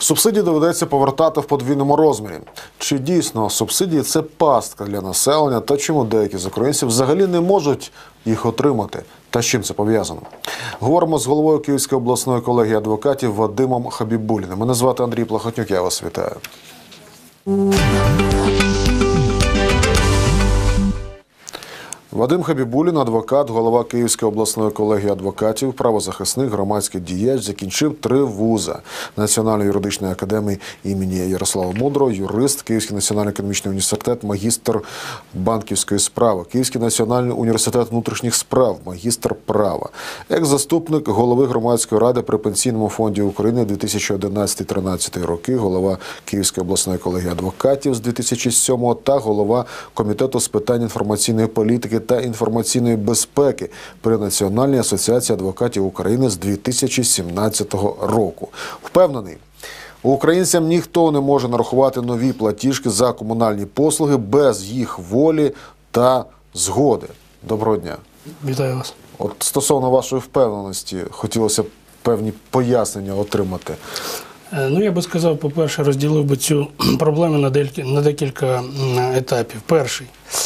Субсидії доведеться повертати в подвійному розмірі. Чи дійсно субсидії – це пастка для населення, та чому деякі з українців взагалі не можуть їх отримати? Та з чим це пов'язано? Говоримо з головою Київської обласної колегії адвокатів Вадимом Хабібуліним. Мене звати Андрій Плахотнюк, я вас вітаю. Вадим Хабібулін, адвокат, голова Київської обласної колегії адвокатів, правозахисник, громадський діяч, закінчив 3 вузи: Національної юридичної академії імені Ярослава Мудрого, юрист, Київський національний економічний університет, магістр банківської справи, Київський національний університет внутрішніх справ, магістр права, екс-заступник голови громадської ради при Пенсійному фонді України 2011-2013 роки, голова Київської обласної колегії адвокатів з 2007 та голова Комітету з питань інформаційної політики та інформаційної безпеки при Національній асоціації адвокатів України з 2017 року. Впевнений, українцям ніхто не може нарахувати нові платіжки за комунальні послуги без їх волі та згоди. Доброго дня. Вітаю вас. От стосовно вашої впевненості, хотілося б певні пояснення отримати. Ну, я би сказав, по-перше, розділив би цю проблему на декілька етапів. Перший.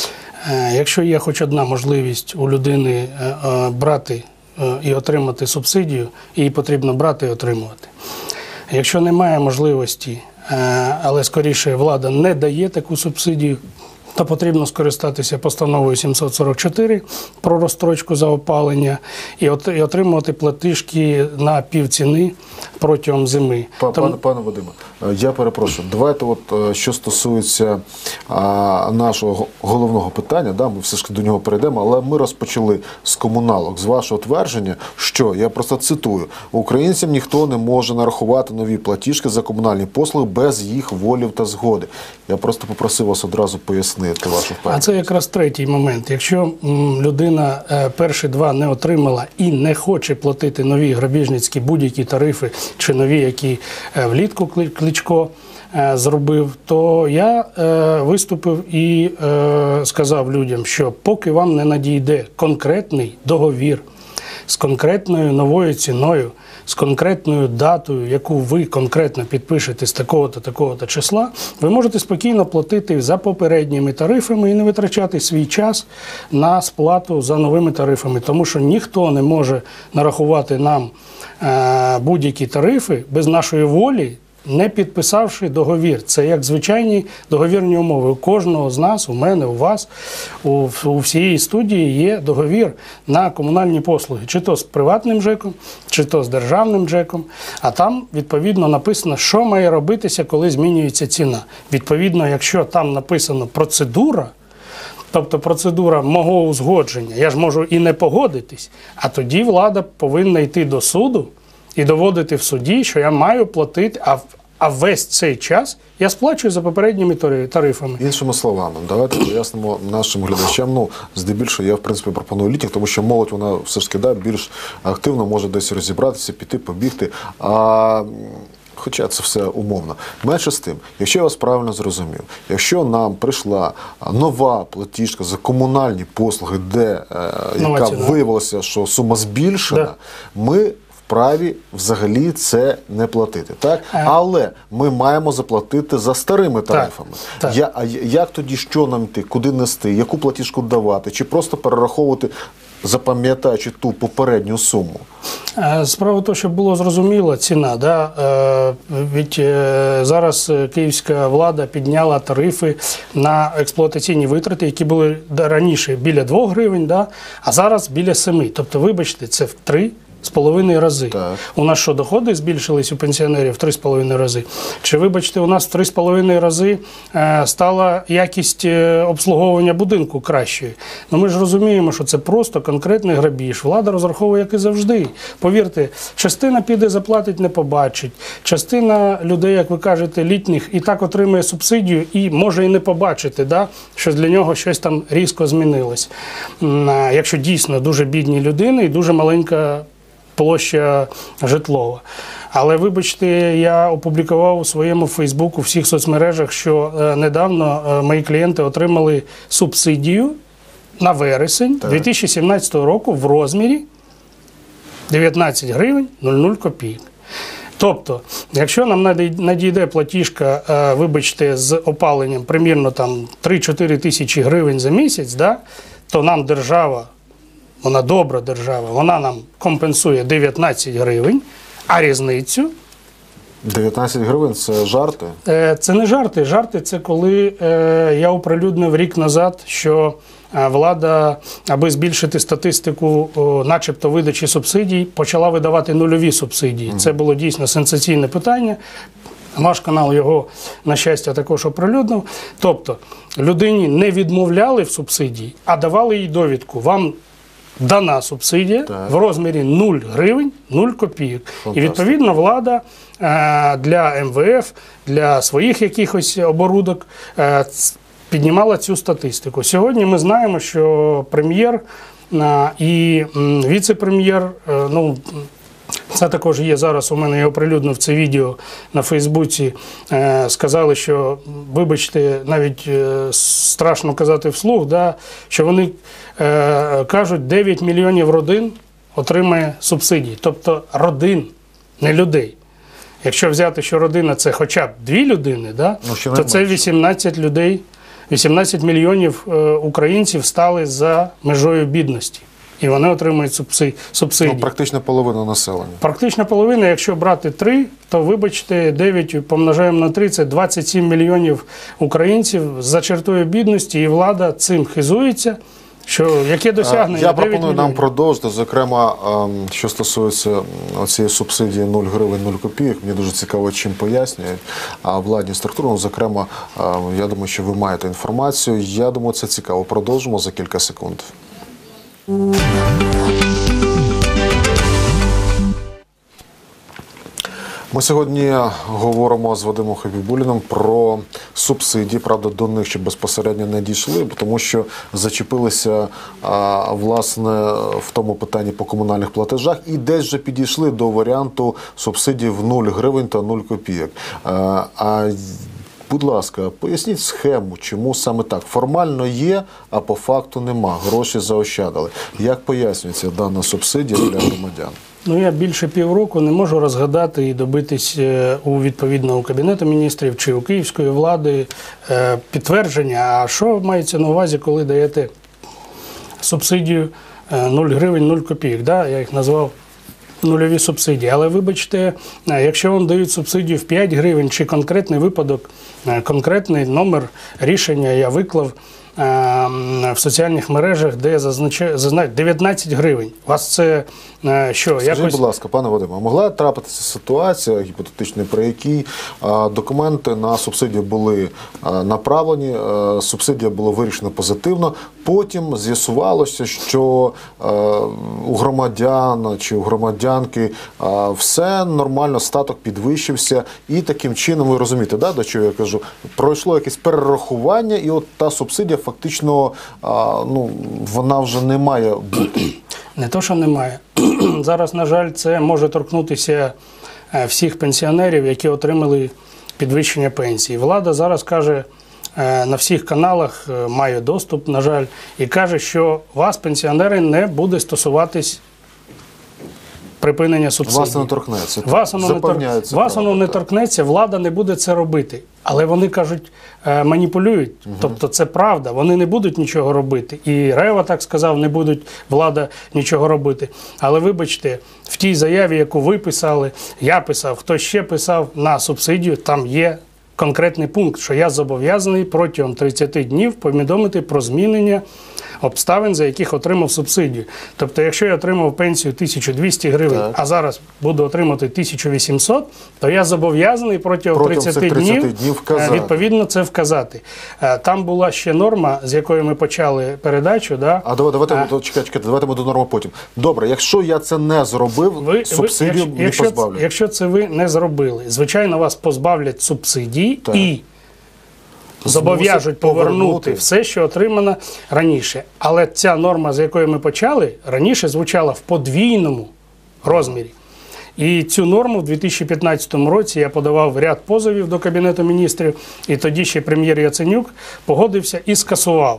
Якщо є хоч одна можливість у людини брати і отримати субсидію, її потрібно брати і отримувати. Якщо немає можливості, але скоріше влада не дає таку субсидію, то потрібно скористатися постановою 744 про розстрочку за опалення і отримувати платіжки на півціни протягом зими. Пане Вадиме, я перепрошую, давайте що стосується нашого головного питання, ми все ж до нього перейдемо, але ми розпочали з комуналок, з вашого твердження, що, я просто цитую, українцям ніхто не може нарахувати нові платіжки за комунальні послуги без їх волі та згоди. Я просто попросив вас одразу пояснити вашу впевненість. А це якраз третій момент. Якщо людина перші 2 не отримала і не хоче платити нові грабіжницькі будь-які тарифи чи нові, які влітку Кличко зробив, то я виступив і сказав людям, що поки вам не надійде конкретний договір з конкретною новою ціною, з конкретною датою, яку ви конкретно підпишете з такого-то, такого-то числа, ви можете спокійно платити за попередніми тарифами і не витрачати свій час на сплату за новими тарифами. Тому що ніхто не може нарахувати нам будь-які тарифи без нашої волі, не підписавши договір. Це як звичайні договірні умови. У кожного з нас, у мене, у вас, у всієї студії є договір на комунальні послуги. Чи то з приватним ЖЕКом, чи то з державним ЖЕКом. А там, відповідно, написано, що має робитися, коли змінюється ціна. Відповідно, якщо там написано процедура, тобто процедура мого узгодження, я ж можу і не погодитись, а тоді влада повинна йти до суду і доводити в суді, що я маю платити, а весь цей час я сплачую за попередніми тарифами. Іншими словами, давайте пояснимо нашим глядачам. Здебільшого я, в принципі, пропоную літніх, тому що молодь, вона все ж таки більш активно може десь розібратися, піти, побігти. Хоча це все умовно. Менше з тим, якщо я вас правильно зрозумів, якщо нам прийшла нова платіжка за комунальні послуги, яка виявилася, що сума збільшена, ми вправі взагалі це не платити, так? Але ми маємо заплатити за старими тарифами. А як тоді, що нам йти, куди нести, яку платіжку давати, чи просто перераховувати, запам'ятаючи ту попередню суму? Справа в тому, щоб було зрозуміло ціна. Зараз київська влада підняла тарифи на експлуатаційні витрати, які були раніше біля 2 гривень, а зараз біля 7. Тобто, вибачте, це в 3,5 рази. У нас що, доходи збільшились у пенсіонерів в 3,5 рази? Чи, вибачте, у нас в 3,5 рази стала якість обслуговування будинку кращою? Ми ж розуміємо, що це просто конкретний грабіж. Влада розраховує, як і завжди. Повірте, частина піде, заплатить, не побачить. Частина людей, як ви кажете, літніх, і так отримує субсидію і може і не побачити, що для нього щось там різко змінилось. Якщо дійсно дуже бідні людини і дуже маленька площа житлова. Але, вибачте, я опублікував у своєму Фейсбуку, у всіх соцмережах, що недавно мої клієнти отримали субсидію на вересень 2017 року в розмірі 19 гривень 00 копійок. Тобто, якщо нам надійде платіжка, вибачте, з опаленням примірно там 3-4 тисячі гривень за місяць, да, то нам держава, вона добра держава, вона нам компенсує 19 гривень, а різницю... 19 гривень – це жарти? Це не жарти. Жарти – це коли я оприлюднив рік назад, що влада, аби збільшити статистику начебто видачі субсидій, почала видавати нульові субсидії. Це було дійсно сенсаційне питання. Ваш канал його, на щастя, також оприлюднив. Тобто, людині не відмовляли в субсидії, а давали їй довідку. Вам дана субсидія в розмірі 0 гривень, 0 копійок. І відповідно влада для МВФ, для своїх якихось оборудок піднімала цю статистику. Сьогодні ми знаємо, що прем'єр і віце-прем'єр, ну, це також є зараз, у мене я оприлюднив це відео на Фейсбуці, сказали, що, вибачте, навіть страшно казати вслух, да, що вони кажуть, 9 мільйонів родин отримає субсидії. Тобто родин, не людей. Якщо взяти, що родина – це хоча б 2 людини, да, то це 18 людей, 18 мільйонів українців стали за межою бідності. І вони отримують субсидії. Ну, практично половина населення. Практично половина, якщо брати 3, то, вибачте, 9 помножаємо на 3, це 27 мільйонів українців за чертою бідності, і влада цим хизується. Що, яке досягнення? Я пропоную нам продовжити, зокрема, що стосується цієї субсидії 0 гривень, 0 копійок. Мені дуже цікаво, чим пояснюють. А владні структури, ну, зокрема, я думаю, що ви маєте інформацію. Я думаю, це цікаво. Продовжимо за кілька секунд. Ми сьогодні говоримо з Вадимом Хабібуліним про субсидії. Правда, до них ще безпосередньо не дійшли, тому що зачепилися, власне, в тому питанні по комунальних платежах і десь вже підійшли до варіанту субсидій в 0 гривень та 0 копійок. Будь ласка, поясніть схему, чому саме так. Формально є, а по факту нема. Гроші заощадили. Як пояснюється дана субсидія для громадян? Ну, я більше півроку не можу розгадати і добитись у відповідного Кабінету міністрів чи у київської влади підтвердження. А що мається на увазі, коли даєте субсидію 0 гривень, 0 копійок? Да? Я їх назвав нульові субсидії. Але вибачте, якщо вам дають субсидію в 5 гривень чи конкретний випадок, конкретний номер рішення я виклав в соціальних мережах, де зазначають 19 гривень. У вас це що? Скажіть, будь ласка, пане Вадиме, могла трапитися ситуація, гіпотетична, при якій документи на субсидію були направлені, субсидія була вирішена позитивно, потім з'ясувалося, що у громадян чи у громадянки все нормально, статок підвищився, і таким чином, ви розумієте, да, до чого я кажу, пройшло якесь перерахування, і от та субсидія фактично, ну, вона вже не має бути. Не то, що немає. Зараз, на жаль, це може торкнутися всіх пенсіонерів, які отримали підвищення пенсії. Влада зараз каже, на всіх каналах має доступ, на жаль, і каже, що вас, пенсіонери, не буде стосуватись припинення субсидій. Вас не торкнеться. Вас воно не торкнеться, влада не буде це робити. Але вони кажуть, маніпулюють. Тобто це правда, вони не будуть нічого робити. І Рева так сказав, не будуть влада нічого робити. Але вибачте, в тій заяві, яку ви писали, я писав, хтось ще писав на субсидію, там є конкретний пункт, що я зобов'язаний протягом 30 днів повідомити про змінення обставин, за яких отримав субсидію. Тобто, якщо я отримав пенсію 1200 гривень, а зараз буду отримати 1800, то я зобов'язаний протягом 30 днів відповідно це вказати. Там була ще норма, з якої ми почали передачу. Да? Давайте ми до норми потім. Добре, якщо я це не зробив, субсидію не позбавлю. Якщо це ви не зробили, звичайно, вас позбавлять субсидій і зобов'яжуть повернути все, що отримано раніше. Але ця норма, з якої ми почали, раніше звучала в подвійному розмірі. І цю норму в 2015 році я подавав ряд позовів до Кабінету міністрів, і тоді ще прем'єр Яценюк погодився і скасував.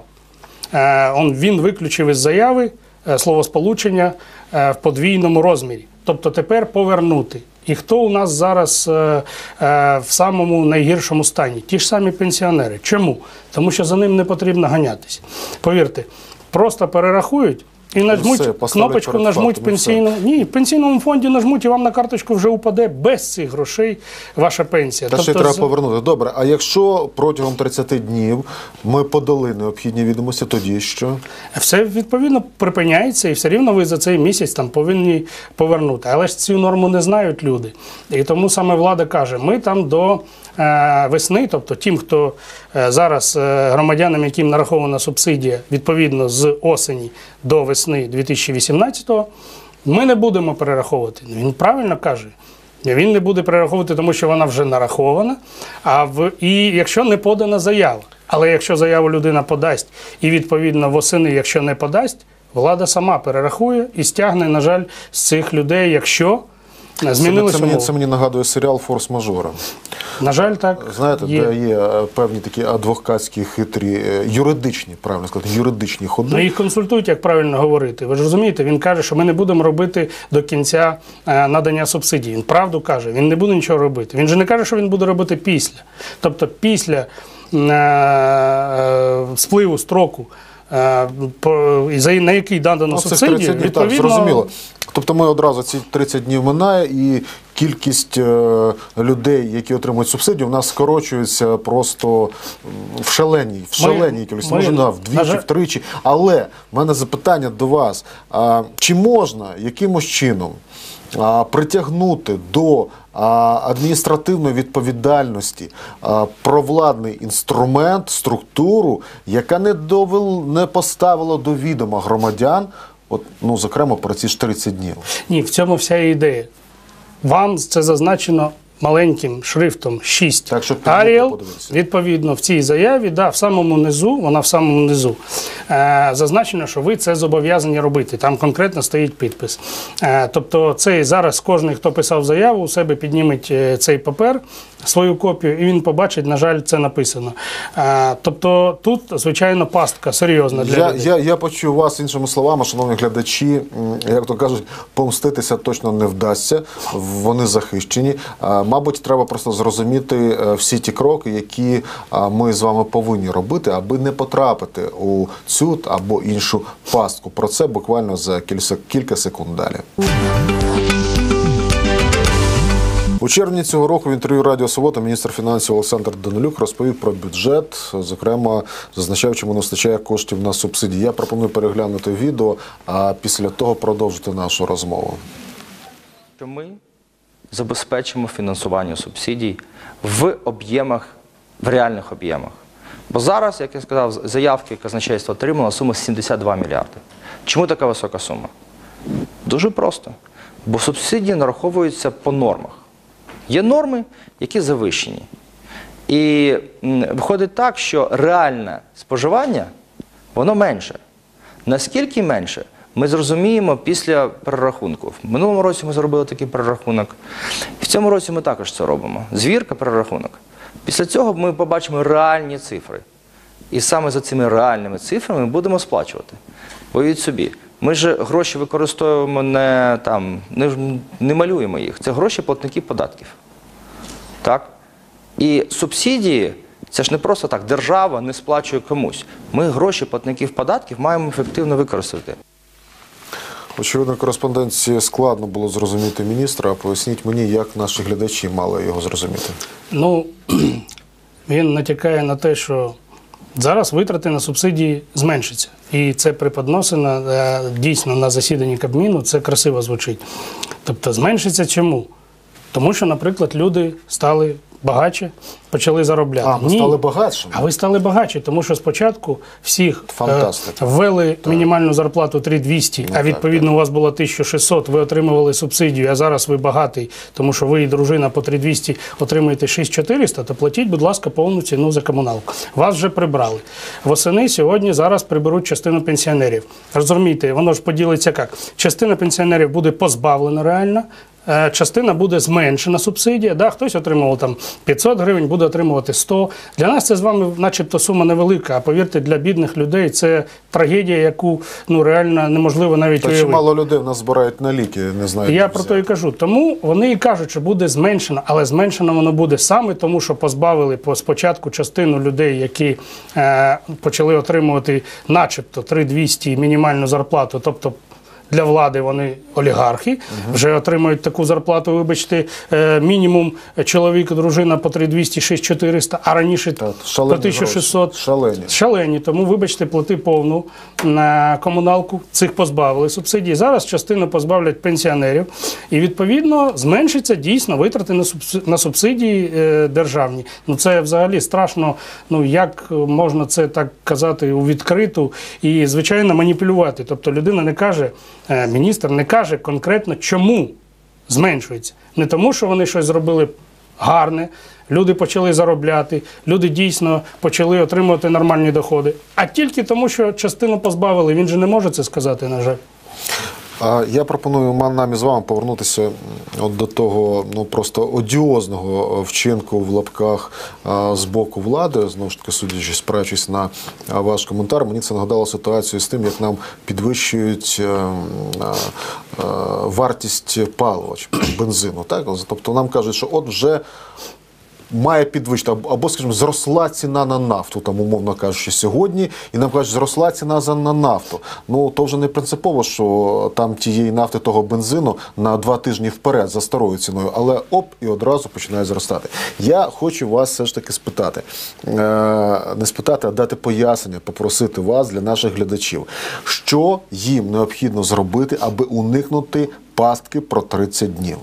Він виключив із заяви словосполучення в подвійному розмірі. Тобто тепер повернути. І хто у нас зараз в самому найгіршому стані? Ті ж самі пенсіонери. Чому? Тому що за ним не потрібно ганятися. Повірте, просто перерахують і нажмуть все, кнопочку, нажмуть фактом, і все. в пенсійному фонді нажмуть, і вам на карточку вже упаде без цих грошей ваша пенсія. Та ще треба повернути. Добре, а якщо протягом 30 днів ми подали необхідні відомості, тоді що? Все відповідно припиняється, і все рівно ви за цей місяць там повинні повернути. Але ж цю норму не знають люди. І тому саме влада каже, ми там до весни, тобто тим, хто зараз громадянам, яким нарахована субсидія, відповідно з осені до весни 2018-го, ми не будемо перераховувати. Він правильно каже. Він не буде перераховувати, тому що вона вже нарахована, і якщо не подана заява. Але якщо заяву людина подасть і, відповідно, восени, якщо не подасть, влада сама перерахує і стягне, на жаль, з цих людей, якщо змінилися умови. Це мені нагадує серіал «Форс-мажори». На жаль, так. Знаєте, де є певні такі адвокатські хитрі, юридичні, правильно сказати, юридичні ходи. Ну, їх консультують, як правильно говорити. Ви ж розумієте, він каже, що ми не будемо робити до кінця надання субсидій. Він правду каже, він не буде нічого робити. Він же не каже, що він буде робити після. Тобто після спливу строку, на який надано субсидію, відповідно... Так, зрозуміло. Тобто ми одразу ці 30 днів минає, і кількість людей, які отримують субсидію, у нас скорочується просто в шаленій кількості. Може, вдвічі, втричі. Але в мене запитання до вас. Чи можна якимось чином притягнути до адміністративної відповідальності провладний інструмент, структуру, яка не поставила до відома громадян, зокрема, про ці ж 30 днів? Ні, в цьому вся ідея. Вам це зазначено маленьким шрифтом 6 Arial, відповідно, в цій заяві, в самому низу, вона в самому низу, зазначено, що ви це зобов'язані робити. Там конкретно стоїть підпис. Тобто цей зараз кожен, хто писав заяву, у себе підніметь цей папер, свою копію, і він побачить, на жаль, це написано. Тобто тут, звичайно, пастка серйозна для людей. Я почув вас іншими словами, шановні глядачі, як то кажуть, помститися точно не вдасться, вони захищені. Мабуть, треба просто зрозуміти всі ті кроки, які ми з вами повинні робити, аби не потрапити у цю або іншу пастку. Про це буквально за кілька секунд далі. У червні цього року в інтерв'ю Радіо Свобода міністр фінансів Олександр Данилюк розповів про бюджет, зокрема, зазначав, чому не вистачає коштів на субсидії. Я пропоную переглянути відео, а після того продовжити нашу розмову. Ми забезпечимо фінансування субсидій в об'ємах, в реальних об'ємах. Бо зараз, як я сказав, заявки казначейство отримало суму 72 мільярди. Чому така висока сума? Дуже просто. Бо субсидії нараховуються по нормах. Є норми, які завищені. І виходить так, що реальне споживання, воно менше. Наскільки менше, ми зрозуміємо після перерахунку. В минулому році ми зробили такий перерахунок. В цьому році ми також це робимо. Звірка, перерахунок. Після цього ми побачимо реальні цифри. І саме за цими реальними цифрами ми будемо сплачувати. Уявіть собі, ми ж гроші використовуємо не малюємо їх. Це гроші платників податків. Так? І субсидії, це ж не просто так, держава не сплачує комусь. Ми гроші платників податків маємо ефективно використати. Очевидно, кореспонденції складно було зрозуміти міністра, а поясніть мені, як наші глядачі мали його зрозуміти. Він натякає на те, що зараз витрати на субсидії зменшаться. І це преподносено дійсно на засіданні Кабміну, це красиво звучить. Тобто зменшиться чому? Тому що, наприклад, люди стали багатше, почали заробляти. Ми стали багатшими? А ви стали багатші, тому що спочатку всіх ввели мінімальну зарплату 3200, а відповідно у вас було 1600, ви отримували субсидію, а зараз ви багатий, тому що ви і дружина по 3200 отримуєте 6400, то платіть, будь ласка, повну ціну за комуналку. Вас вже прибрали. Восени сьогодні зараз приберуть частину пенсіонерів. Розумієте, воно ж поділиться як? Частина пенсіонерів буде позбавлена реально частина буде зменшена субсидія. Да? Хтось отримував там 500 гривень, буде отримувати 100. Для нас це з вами начебто сума невелика, а повірте, для бідних людей це трагедія, яку реально неможливо навіть Та уявити. чимало людей в нас збирають на ліки, не знають. Я як про взяти. то і кажу. Тому вони і кажуть, що буде зменшено, але зменшено воно буде саме тому, що позбавили спочатку частину людей, які почали отримувати начебто 3200 мінімальну зарплату, тобто для влади вони олігархи, вже отримують таку зарплату, вибачте, мінімум чоловік і дружина по 3200, 6400, а раніше по шалені 1600. гроші. Шалені. Шалені, тому, вибачте, плати повну на комуналку, цих позбавили субсидії. Зараз частину позбавлять пенсіонерів і, відповідно, зменшиться дійсно витрати на субсидії державні. Це взагалі страшно, як можна це так казати у відкриту і, звичайно, маніпулювати. Тобто людина не каже, міністр не каже конкретно, чому зменшується. Не тому, що вони щось зробили гарне, люди почали заробляти, люди дійсно почали отримувати нормальні доходи, а тільки тому, що частину позбавили. Він же не може це сказати, на жаль. Я пропоную нам із вами повернутися до того просто одіозного вчинку в лапках з боку влади. Знову ж таки, судячи, спираючись на ваш коментар, мені це нагадало ситуацію з тим, як нам підвищують вартість палива, бензину. Так? Тобто нам кажуть, що от вже має підвищити, або, скажімо, зросла ціна на нафту, там, умовно кажучи, сьогодні, і нам кажуть, зросла ціна на нафту. То вже не принципово, що там тієї нафти, того бензину на 2 тижні вперед за старою ціною, але і одразу починає зростати. Я хочу вас все ж таки спитати, не спитати, а дати пояснення, попросити вас для наших глядачів, що їм необхідно зробити, аби уникнути пастки про 30 днів?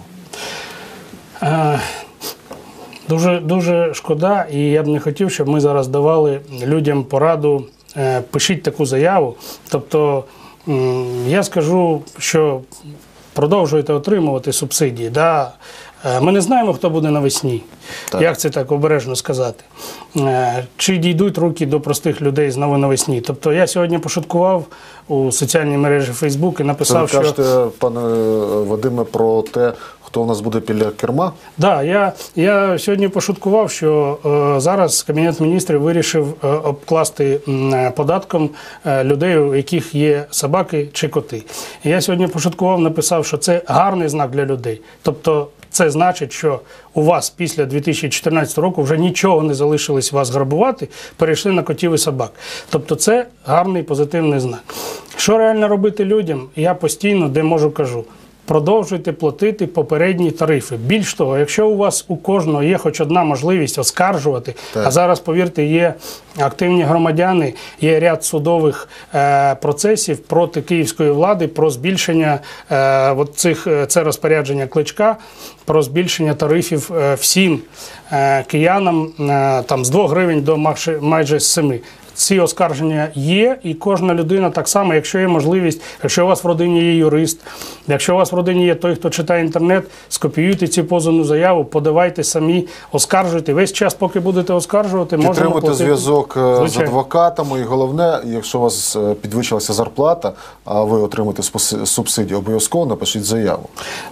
Дуже шкода, і я б не хотів, щоб ми зараз давали людям пораду, пишіть таку заяву. Тобто, я скажу, що продовжуєте отримувати субсидії. Да? Ми не знаємо, хто буде навесні. Так. Як це так обережно сказати? Чи дійдуть руки до простих людей знову навесні? Тобто, я сьогодні пошуткував у соціальній мережі Facebook і написав, що... Ви кажете, пане Вадиме, про те, хто у нас буде біля керма? Так, я сьогодні пошуткував, що зараз Кабінет міністрів вирішив обкласти податком людей, у яких є собаки чи коти. І я сьогодні пошуткував, написав, що це гарний знак для людей. Тобто, це значить, що у вас після 2014 року вже нічого не залишилось вас грабувати, перейшли на котів і собак. Тобто це гарний позитивний знак. Що реально робити людям? Я постійно, де можу, кажу. Продовжуйте платити попередні тарифи. Більш того, якщо у вас у кожного є хоч одна можливість оскаржувати, а зараз, повірте, є активні громадяни, є ряд судових процесів проти київської влади про збільшення це розпорядження Кличка, про збільшення тарифів всім киянам з 2 гривень до майже 7. Ці оскарження є, і кожна людина так само, якщо є можливість, якщо у вас в родині є юрист, якщо у вас в родині є той, хто читає інтернет, скопіюйте цю позовну заяву, подавайте самі, оскаржуйте. Весь час, поки будете оскаржувати, можемо платити. Підтримуйте зв'язок з адвокатами, і головне, якщо у вас підвищилася зарплата, а ви отримуєте субсидію, обов'язково напишіть заяву.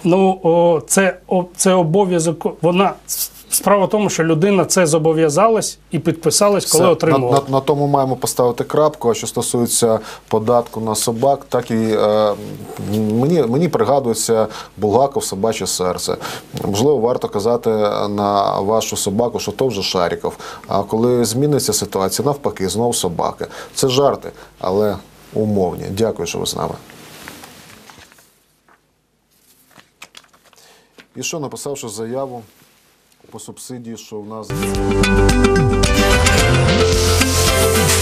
Це обов'язок, справа в тому, що людина це зобов'язалась і підписалась, коли отримувала. На тому маємо поставити крапку. А що стосується податку на собак, так і мені пригадується Булгаков «Собаче серце». Можливо, варто казати на вашу собаку, що то вже Шаріков. А коли зміниться ситуація, навпаки, знову собаки. Це жарти, але умовні. Дякую, що ви з нами. І що, написавши заяву по субсидії, що в нас...